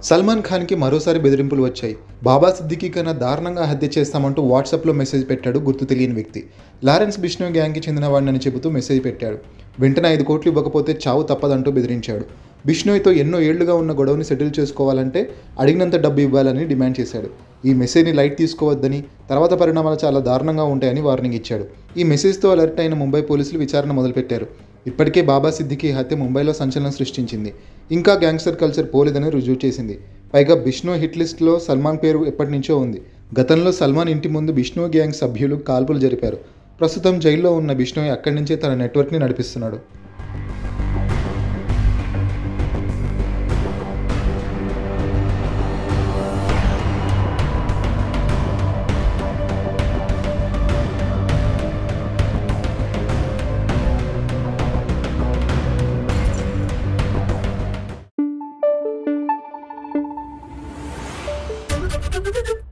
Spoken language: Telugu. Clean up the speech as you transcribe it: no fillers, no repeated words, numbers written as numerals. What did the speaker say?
సల్మాన్ ఖాన్కి మరోసారి బెదిరింపులు వచ్చాయి. బాబా సిద్దికీ కన్నా దారుణంగా హత్య చేస్తామంటూ వాట్సాప్లో మెసేజ్ పెట్టాడు గుర్తు తెలియని వ్యక్తి. లారెన్స్ బిష్నోయ్ గ్యాంగ్కి చెందిన వాడినని చెబుతూ మెసేజ్ పెట్టాడు. వెంటనే 5 కోట్లు ఇవ్వకపోతే చావు తప్పదంటూ బెదిరించాడు. బిష్నోయ్తో ఎన్నో ఏళ్లుగా ఉన్న గొడవని సెటిల్ చేసుకోవాలంటే అడిగినంత డబ్బు ఇవ్వాలని డిమాండ్ చేశాడు. ఈ మెసేజ్ని లైట్ తీసుకోవద్దని, తర్వాత పరిణామాలు చాలా దారుణంగా ఉంటాయని వార్నింగ్ ఇచ్చాడు. ఈ మెసేజ్తో అలర్ట్ అయిన ముంబై పోలీసులు విచారణ మొదలుపెట్టారు. ఇప్పటికే బాబా సిద్దికీ హత్య ముంబైలో సంచలనం సృష్టించింది. ఇంకా గ్యాంగ్స్టర్ కల్చర్ పోలేదని రుజువు చేసింది. పైగా బిష్నోయ్ హిట్ లిస్ట్లో సల్మాన్ పేరు ఎప్పటి నుంచో ఉంది. గతంలో సల్మాన్ ఇంటి ముందు బిష్నోయ్ గ్యాంగ్ సభ్యులు కాల్పులు జరిపారు. ప్రస్తుతం జైల్లో ఉన్న బిష్నోయ్ అక్కడి నుంచే తన నెట్వర్క్ని నడిపిస్తున్నాడు. Thank you.